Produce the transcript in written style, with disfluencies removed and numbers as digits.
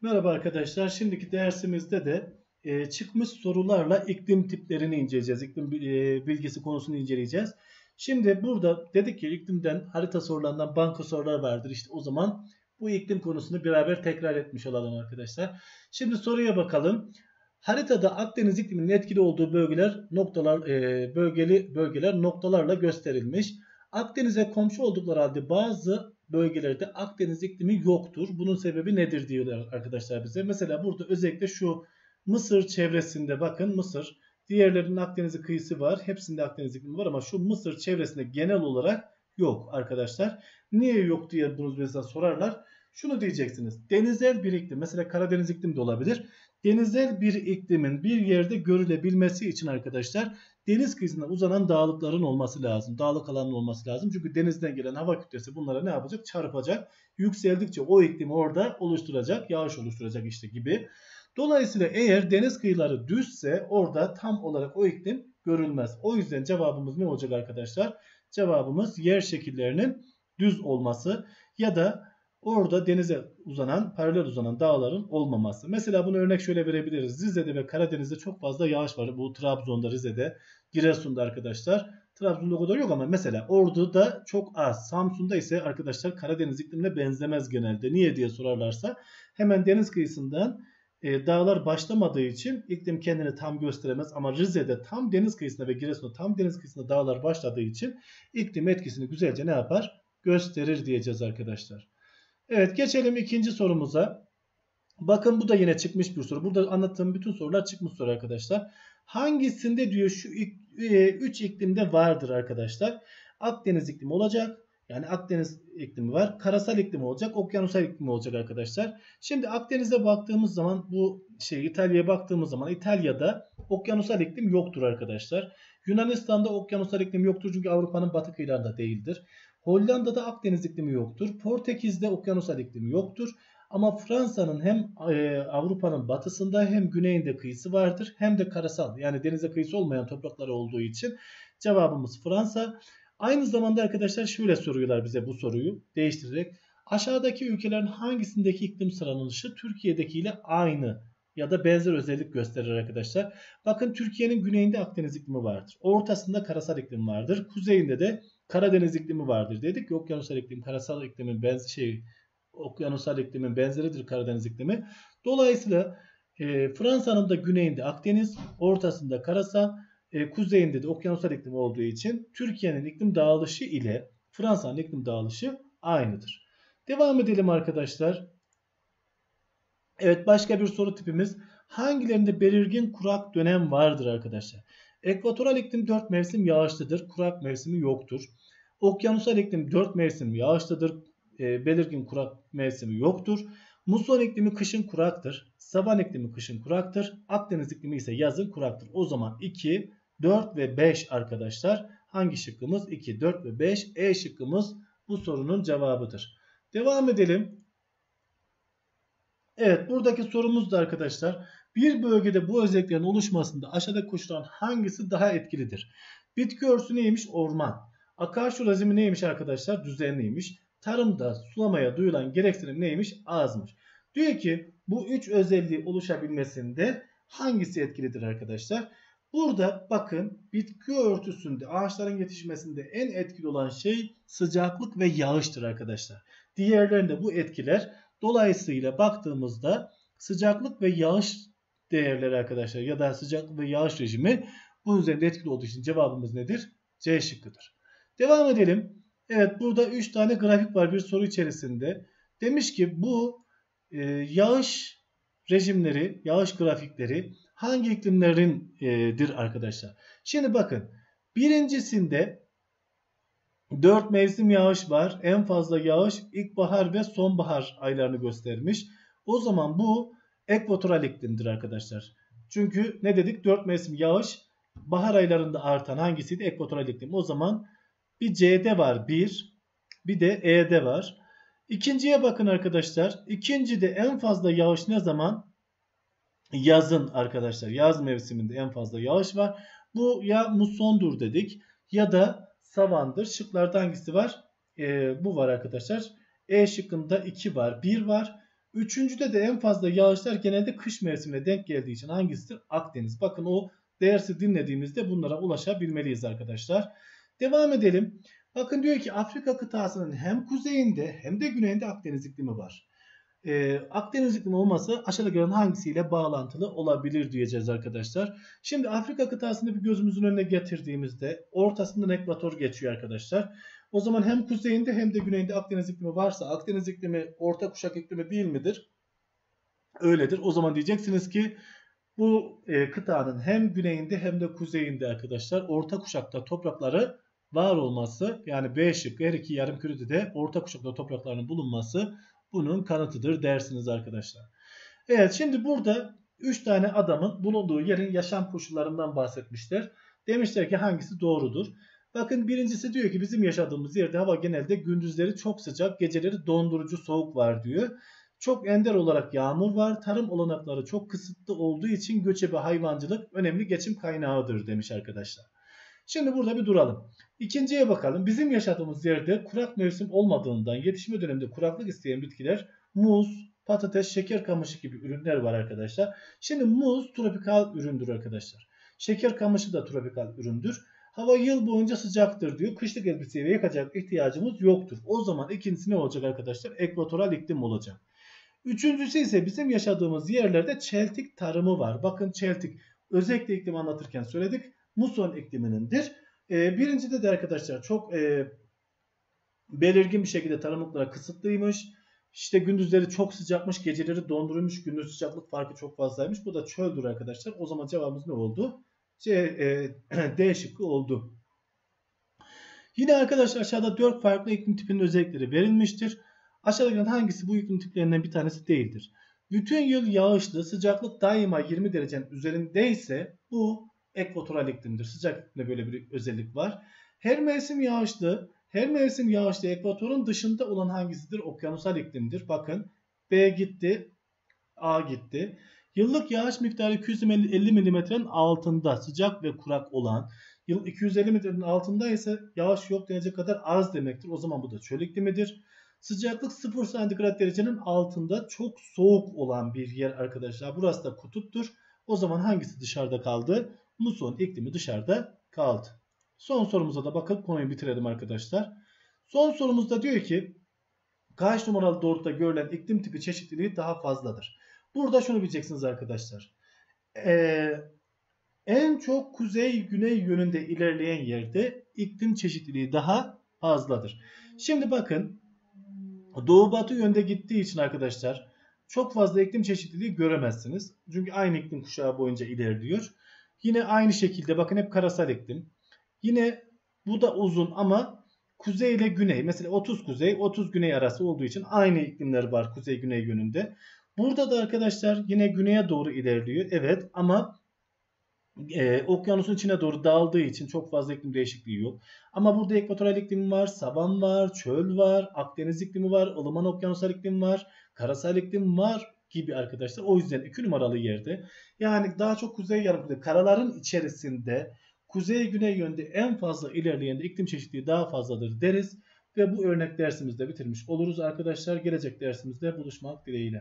Merhaba arkadaşlar. Şimdiki dersimizde de çıkmış sorularla iklim tiplerini inceleyeceğiz. İklim bilgisi konusunu inceleyeceğiz. Şimdi burada dedik ki iklimden harita sorularından banka sorular vardır. İşte o zaman bu iklim konusunu beraber tekrar etmiş olalım arkadaşlar. Şimdi soruya bakalım. Haritada Akdeniz ikliminin etkili olduğu bölgeler noktalarla gösterilmiş. Akdeniz'e komşu oldukları halde bazı bölgelerde Akdeniz iklimi yoktur. Bunun sebebi nedir diyorlar arkadaşlar bize. Mesela burada özellikle şu Mısır çevresinde bakın Mısır. Diğerlerinin Akdeniz kıyısı var. Hepsinde Akdeniz iklimi var ama şu Mısır çevresinde genel olarak yok arkadaşlar. Niye yok diye bunu mesela sorarlar. Şunu diyeceksiniz. Denizel bir iklim. Mesela Karadeniz iklimi de olabilir. Denizel bir iklimin bir yerde görülebilmesi için arkadaşlar deniz kıyısına uzanan dağlıkların olması lazım. Dağlık alanın olması lazım. Çünkü denizden gelen hava kütlesi bunlara ne yapacak? Çarpacak. Yükseldikçe o iklimi orada oluşturacak. Yağış oluşturacak işte gibi. Dolayısıyla eğer deniz kıyıları düzse orada tam olarak o iklim görülmez. O yüzden cevabımız ne olacak arkadaşlar? Cevabımız yer şekillerinin düz olması ya da orada denize paralel uzanan dağların olmaması. Mesela bunu örnek şöyle verebiliriz. Rize'de ve Karadeniz'de çok fazla yağış var. Bu Trabzon'da, Rize'de, Giresun'da arkadaşlar. Trabzon'da o kadar yok ama mesela Ordu'da çok az. Samsun'da ise arkadaşlar Karadeniz iklimine benzemez genelde. Niye diye sorarlarsa hemen deniz kıyısından dağlar başlamadığı için iklim kendini tam gösteremez. Ama Rize'de tam deniz kıyısında ve Giresun'da tam deniz kıyısında dağlar başladığı için iklim etkisini güzelce ne yapar? Gösterir diyeceğiz arkadaşlar. Evet, geçelim ikinci sorumuza. Bakın bu da yine çıkmış bir soru. Burada anlattığım bütün sorular çıkmış soru arkadaşlar. Hangisinde diyor şu 3 iklimde vardır arkadaşlar? Akdeniz iklimi olacak. Yani Akdeniz iklimi var. Karasal iklimi olacak. Okyanusal iklimi olacak arkadaşlar. Şimdi Akdeniz'e baktığımız zaman İtalya'ya baktığımız zaman İtalya'da okyanusal iklim yoktur arkadaşlar. Yunanistan'da okyanusal iklim yoktur çünkü Avrupa'nın batı kıyılarında değildir. Hollanda'da Akdeniz iklimi yoktur. Portekiz'de okyanusal iklim yoktur. Ama Fransa'nın hem Avrupa'nın batısında hem güneyinde kıyısı vardır hem de karasal yani denize kıyısı olmayan toprakları olduğu için cevabımız Fransa. Aynı zamanda arkadaşlar şöyle soruyorlar bize bu soruyu değiştirerek. Aşağıdaki ülkelerin hangisindeki iklim sıralanışı Türkiye'deki ile aynı ya da benzer özellik gösterir arkadaşlar. Bakın Türkiye'nin güneyinde Akdeniz iklimi vardır. Ortasında karasal iklim vardır. Kuzeyinde de Karadeniz iklimi vardır. Dedik ki okyanusal iklim karasal iklimin okyanusal iklimin benzeridir Karadeniz iklimi. Dolayısıyla Fransa'nın da güneyinde Akdeniz, ortasında karasal, kuzeyinde de okyanusal iklim olduğu için Türkiye'nin iklim dağılışı ile Fransa'nın iklim dağılışı aynıdır. Devam edelim arkadaşlar. Evet, başka bir soru tipimiz. Hangilerinde belirgin kurak dönem vardır arkadaşlar? Ekvatoral iklim 4 mevsim yağışlıdır. Kurak mevsimi yoktur. Okyanusal iklim 4 mevsim yağışlıdır. Belirgin kurak mevsimi yoktur. Muson iklimi kışın kuraktır. Savan iklimi kışın kuraktır. Akdeniz iklimi ise yazın kuraktır. O zaman 2, 4 ve 5 arkadaşlar. Hangi şıkkımız? 2, 4 ve 5. E şıkkımız bu sorunun cevabıdır. Devam edelim. Evet, buradaki sorumuz da arkadaşlar bir bölgede bu özelliklerin oluşmasında aşağıdaki koşullardan hangisi daha etkilidir? Bitki örtüsü neymiş? Orman. Akarsu rejimi neymiş arkadaşlar? Düzenliymiş. Tarımda sulamaya duyulan gereksinim neymiş? Azmış. Diyor ki bu 3 özelliği oluşabilmesinde hangisi etkilidir arkadaşlar? Burada bakın bitki örtüsünde ağaçların yetişmesinde en etkili olan şey sıcaklık ve yağıştır arkadaşlar. Diğerlerinde bu etkiler dolayısıyla baktığımızda sıcaklık ve yağış değerleri arkadaşlar ya da sıcaklık ve yağış rejimi bunun üzerinde etkili olduğu için cevabımız nedir? C şıkkıdır. Devam edelim. Evet, burada 3 tane grafik var bir soru içerisinde. Demiş ki bu yağış rejimleri, yağış grafikleri hangi iklimlerindir arkadaşlar? Şimdi bakın birincisinde 4 mevsim yağış var. En fazla yağış ilkbahar ve sonbahar aylarını göstermiş. O zaman bu ekvatoral iklimdir arkadaşlar. Çünkü ne dedik? 4 mevsim yağış bahar aylarında artan hangisiydi? Ekvatoral iklim. O zaman bir C'de var 1, bir de E'de var. İkinciye bakın arkadaşlar. İkincide en fazla yağış ne zaman? Yazın arkadaşlar. Yaz mevsiminde en fazla yağış var. Bu ya mussondur dedik ya da savandır. Şıklarda hangisi var? Bu var arkadaşlar. E şıkkında 2 var, 1 var. Üçüncüde de en fazla yağışlar genelde kış mevsimine denk geldiği için hangisidir? Akdeniz. Bakın o dersi dinlediğimizde bunlara ulaşabilmeliyiz arkadaşlar. Devam edelim. Bakın diyor ki Afrika kıtasının hem kuzeyinde hem de güneyinde Akdeniz iklimi var. Akdeniz iklimi olması aşağıdakilerin hangisiyle bağlantılı olabilir diyeceğiz arkadaşlar. Şimdi Afrika kıtasını bir gözümüzün önüne getirdiğimizde ortasından ekvator geçiyor arkadaşlar. O zaman hem kuzeyinde hem de güneyinde Akdeniz iklimi varsa Akdeniz iklimi orta kuşak iklimi değil midir? Öyledir. O zaman diyeceksiniz ki bu kıtanın hem güneyinde hem de kuzeyinde arkadaşlar orta kuşakta toprakları var olması, yani B şıkkı her iki yarımkürede de orta kuşakta topraklarının bulunması bunun kanıtıdır dersiniz arkadaşlar. Evet, şimdi burada 3 tane adamın bulunduğu yerin yaşam koşullarından bahsetmişler. Demişler ki hangisi doğrudur? Bakın birincisi diyor ki bizim yaşadığımız yerde hava genelde gündüzleri çok sıcak, geceleri dondurucu soğuk var diyor. Çok ender olarak yağmur var. Tarım olanakları çok kısıtlı olduğu için göçebe hayvancılık önemli geçim kaynağıdır demiş arkadaşlar. Şimdi burada bir duralım. İkinciye bakalım. Bizim yaşadığımız yerde kurak mevsim olmadığından yetişme döneminde kuraklık isteyen bitkiler muz, patates, şeker kamışı gibi ürünler var arkadaşlar. Şimdi muz tropikal üründür arkadaşlar. Şeker kamışı da tropikal üründür. Hava yıl boyunca sıcaktır diyor. Kışlık elbiseye yakacak ihtiyacımız yoktur. O zaman ikincisi ne olacak arkadaşlar? Ekvatoral iklim olacak. Üçüncüsü ise bizim yaşadığımız yerlerde çeltik tarımı var. Bakın çeltik özellikle iklimi anlatırken söyledik. Muson iklimindendir. Birincide de arkadaşlar çok belirgin bir şekilde tarımlıklara kısıtlıymış. İşte gündüzleri çok sıcakmış, geceleri dondurulmuş, gündüz sıcaklık farkı çok fazlaymış. Bu da çöldür arkadaşlar. O zaman cevabımız ne oldu? D şıkkı oldu. Yine arkadaşlar aşağıda 4 farklı iklim tipinin özellikleri verilmiştir. Aşağıdakilerden hangisi bu iklim tiplerinden bir tanesi değildir? Bütün yıl yağışlı, sıcaklık daima 20 derecenin üzerindeyse bu ekvatoral iklimdir. Sıcak iklimde böyle bir özellik var. Her mevsim yağışlı ekvatorun dışında olan hangisidir? Okyanusal iklimdir. Bakın B gitti, A gitti. Yıllık yağış miktarı 250 mm'nin altında sıcak ve kurak olan, yıl 250 mm'nin altında ise yağış yok denecek kadar az demektir. O zaman bu da çöl iklimidir. Sıcaklık 0 santigrat derecenin altında çok soğuk olan bir yer arkadaşlar. Burası da kutuptur. O zaman hangisi dışarıda kaldı? Muson iklimi dışarıda kaldı. Son sorumuza da bakıp konuyu bitirelim arkadaşlar. Son sorumuzda diyor ki kaç numaralı doğrultuda görülen iklim tipi çeşitliliği daha fazladır? Burada şunu bileceksiniz arkadaşlar. En çok kuzey-güney yönünde ilerleyen yerde iklim çeşitliliği daha fazladır. Şimdi bakın doğu-batı yönde gittiği için arkadaşlar çok fazla iklim çeşitliliği göremezsiniz. Çünkü aynı iklim kuşağı boyunca ilerliyor. Yine aynı şekilde bakın hep karasal iklim. Yine bu da uzun ama kuzey ile güney, mesela 30 kuzey 30 güney arası olduğu için aynı iklimler var kuzey güney yönünde. Burada da arkadaşlar yine güneye doğru ilerliyor. Evet ama okyanusun içine doğru dağıldığı için çok fazla iklim değişikliği yok. Ama burada ekvatoral iklim var, savan var, çöl var, Akdeniz iklimi var, ılıman okyanusal iklim var, karasal iklim var gibi arkadaşlar. O yüzden 2 numaralı yerde, yani daha çok kuzey yarımkürede karaların içerisinde kuzey güney yönde en fazla ilerleyen de iklim çeşitliliği daha fazladır deriz. Ve bu örnek dersimizde bitirmiş oluruz arkadaşlar. Gelecek dersimizde buluşmak dileğiyle.